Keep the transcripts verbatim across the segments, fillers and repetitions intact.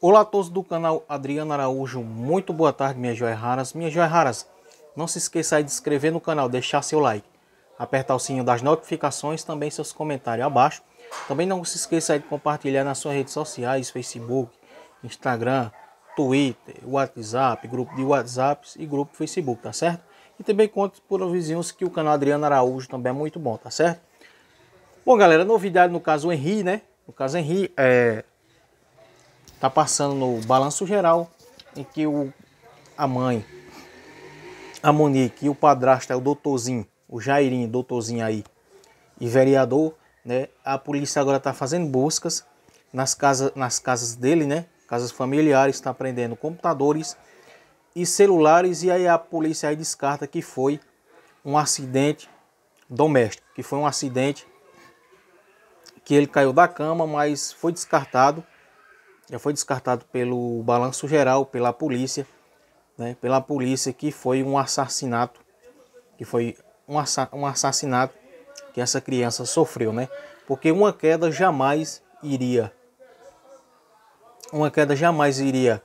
Olá a todos do canal Adriano Araújo, muito boa tarde minhas joias raras. Minhas joias raras, não se esqueça aí de se inscrever no canal, deixar seu like, apertar o sininho das notificações, também seus comentários abaixo. Também não se esqueça aí de compartilhar nas suas redes sociais, Facebook, Instagram, Twitter, WhatsApp, grupo de WhatsApp e grupo Facebook, tá certo? E também conte por vizinhos que o canal Adriano Araújo também é muito bom, tá certo? Bom galera, novidade no caso Henri, né? No caso Henri, é... tá passando no balanço geral em que o, a mãe, a Monique e o padrasto é o doutorzinho, o Jairinho, doutorzinho aí, e vereador, né? A polícia agora está fazendo buscas nas casas, nas casas dele, né? Casas familiares, está prendendo computadores e celulares, e aí a polícia aí descarta que foi um acidente doméstico, que foi um acidente que ele caiu da cama, mas foi descartado. Já foi descartado pelo balanço geral, pela polícia, né? Pela polícia que foi um assassinato, que foi um, assa um assassinato que essa criança sofreu, né? Porque uma queda jamais iria, uma queda jamais iria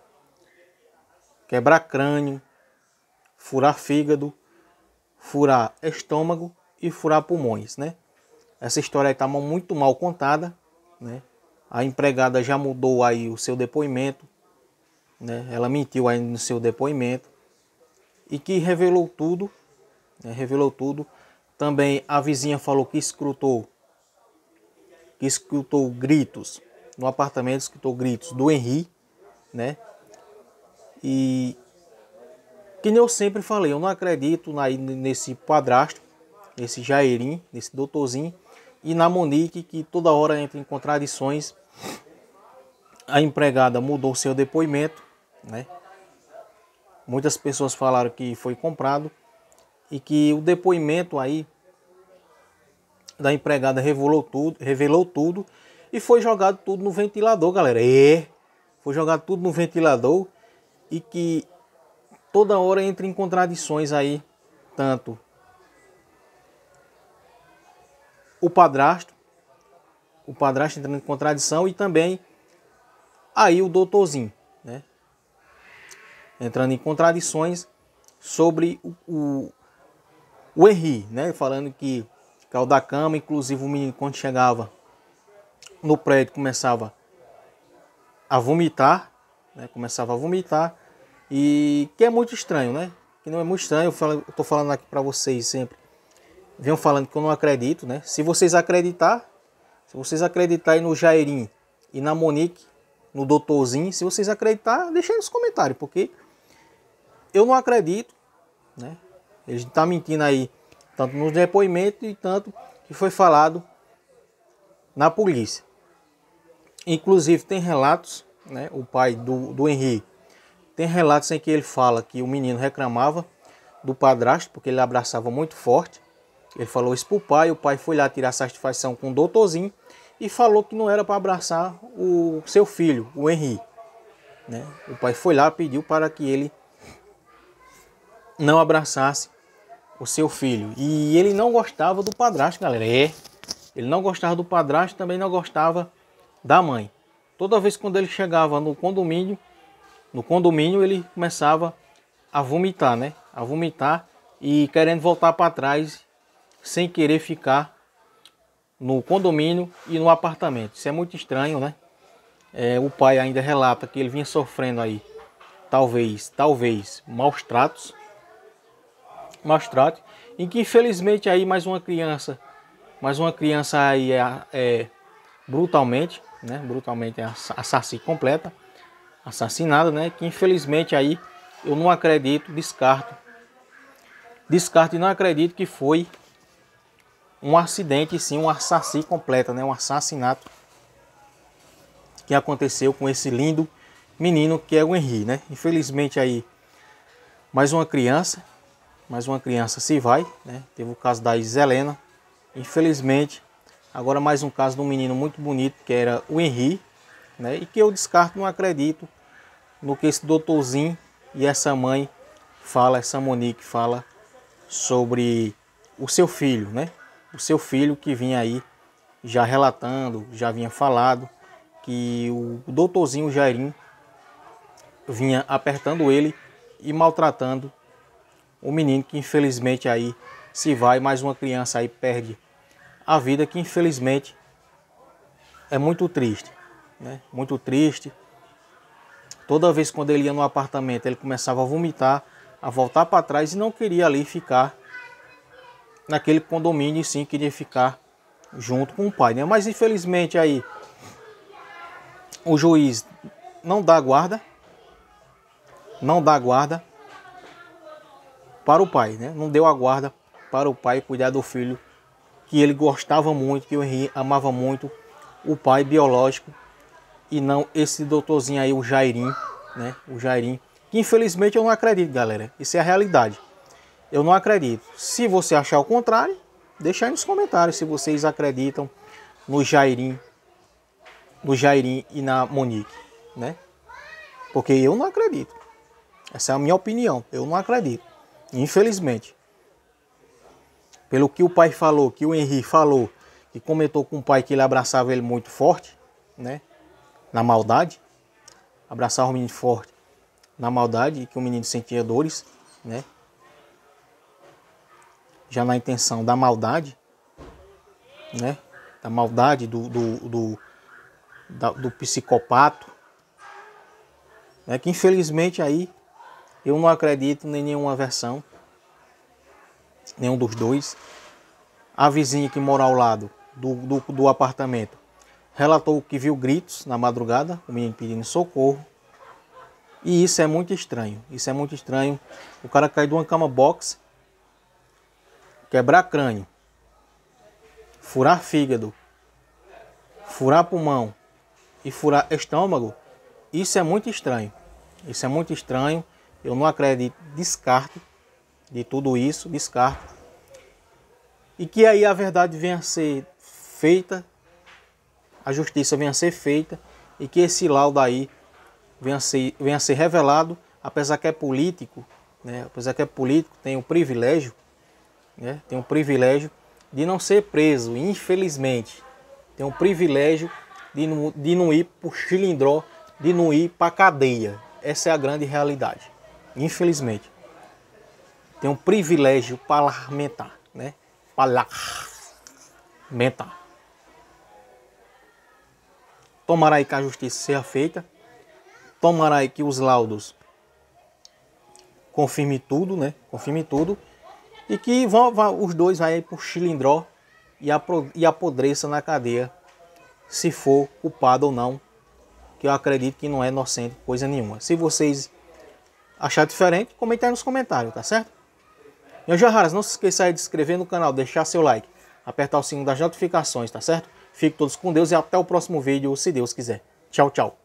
quebrar crânio, furar fígado, furar estômago e furar pulmões, né? Essa história está muito mal contada, né? A empregada já mudou aí o seu depoimento, né? Ela mentiu aí no seu depoimento e que revelou tudo, né? Revelou tudo. Também a vizinha falou que escutou, que escutou gritos no apartamento, escutou gritos do Henri, né? E que nem eu sempre falei, eu não acredito aí nesse padrasto, nesse Jairinho, nesse doutorzinho, e na Monique, que toda hora entra em contradições. A empregada mudou seu depoimento, né? Muitas pessoas falaram que foi comprado e que o depoimento aí da empregada revelou tudo, revelou tudo e foi jogado tudo no ventilador, galera. É, foi jogado tudo no ventilador e que toda hora entra em contradições aí, tanto o padrasto, o padrasto entrando em contradição e também aí o doutorzinho, né? Entrando em contradições sobre o, o, o Henri, né? Falando que caiu da cama, inclusive o menino quando chegava no prédio começava a vomitar, né? Começava a vomitar e que é muito estranho, né? Que não é muito estranho, eu, falo, eu tô falando aqui para vocês sempre. Venham falando que eu não acredito, né? Se vocês acreditar, se vocês acreditarem no Jairinho e na Monique, no doutorzinho, se vocês acreditar, deixa aí nos comentários, porque eu não acredito, né? Ele está mentindo aí, tanto nos depoimentos e tanto que foi falado na polícia. Inclusive tem relatos, né? O pai do, do Henri, tem relatos em que ele fala que o menino reclamava do padrasto, porque ele abraçava muito forte. Ele falou isso para o pai, o pai foi lá tirar satisfação com o doutorzinho e falou que não era para abraçar o seu filho, o Henri, né? O pai foi lá, pediu para que ele não abraçasse o seu filho. E ele não gostava do padrasto, galera. É, ele não gostava do padrasto, também não gostava da mãe. Toda vez quando ele chegava no condomínio, no condomínio ele começava a vomitar, né? A vomitar e querendo voltar para trás, sem querer ficar no condomínio e no apartamento. Isso é muito estranho, né? É, o pai ainda relata que ele vinha sofrendo aí, talvez, talvez, maus tratos, maus tratos, em que infelizmente aí mais uma criança, mais uma criança aí é, é brutalmente, né? Brutalmente é assassinada completa, assassinada, né? Que infelizmente aí eu não acredito, descarto, descarto e não acredito que foi um acidente, sim, um assassinato completo, né? Um assassinato que aconteceu com esse lindo menino que é o Henri, né? Infelizmente aí mais uma criança, mais uma criança se vai, né? Teve o caso da Iselena, infelizmente. Agora mais um caso de um menino muito bonito que era o Henri, né? E que eu descarto, não acredito no que esse doutorzinho e essa mãe fala, essa Monique fala sobre o seu filho, né? O seu filho que vinha aí já relatando, já vinha falado que o doutorzinho Jairinho vinha apertando ele e maltratando o menino, que infelizmente aí se vai, mais uma criança aí perde a vida, que infelizmente é muito triste, né? Muito triste. Toda vez quando ele ia no apartamento, ele começava a vomitar, a voltar para trás e não queria ali ficar naquele condomínio, e sim queria ficar junto com o pai, né? Mas infelizmente aí o juiz não dá guarda, não dá guarda para o pai, né? Não deu a guarda para o pai cuidar do filho que ele gostava muito, que o Henri amava muito, o pai biológico, e não esse doutorzinho aí, o Jairim, né? O Jairim, que infelizmente eu não acredito, galera. Isso é a realidade. Eu não acredito. Se você achar o contrário, deixa aí nos comentários se vocês acreditam no Jairim, no Jairim e na Monique, né? Porque eu não acredito. Essa é a minha opinião. Eu não acredito. Infelizmente. Pelo que o pai falou, que o Henri falou, que comentou com o pai que ele abraçava ele muito forte, né? Na maldade. Abraçava o menino forte na maldade, que o menino sentia dores, né? Já na intenção da maldade, né? Da maldade, do, do, do, da, do psicopato, né? Que infelizmente aí eu não acredito em nenhuma versão, nenhum dos dois. A vizinha que mora ao lado do, do, do apartamento relatou que viu gritos na madrugada, o menino pedindo socorro. E isso é muito estranho. Isso é muito estranho. O cara cai de uma cama box, quebrar crânio, furar fígado, furar pulmão e furar estômago. Isso é muito estranho. Isso é muito estranho. Eu não acredito. Descarto de tudo isso. Descarto. E que aí a verdade venha a ser feita, a justiça venha a ser feita, e que esse laudo aí venha a ser, venha a ser revelado, apesar que é político, né? Apesar que é político, tem o privilégio, né? Tem o privilégio de não ser preso, infelizmente. Tem o privilégio de não, de não ir para o chilindró, de não ir para a cadeia. Essa é a grande realidade, infelizmente. Tem um privilégio parlamentar, né? Parlamentar. Tomará aí que a justiça seja feita. Tomará aí que os laudos confirme tudo, né? Confirme tudo. E que vão, vão, os dois vão para o chilindró e, apro, e apodreça na cadeia, se for culpado ou não. Que eu acredito que não é inocente, coisa nenhuma. Se vocês acharem diferente, comentem aí nos comentários, tá certo? Meus jarraras, não se esqueça aí de se inscrever no canal, deixar seu like, apertar o sininho das notificações, tá certo? Fiquem todos com Deus e até o próximo vídeo, se Deus quiser. Tchau, tchau.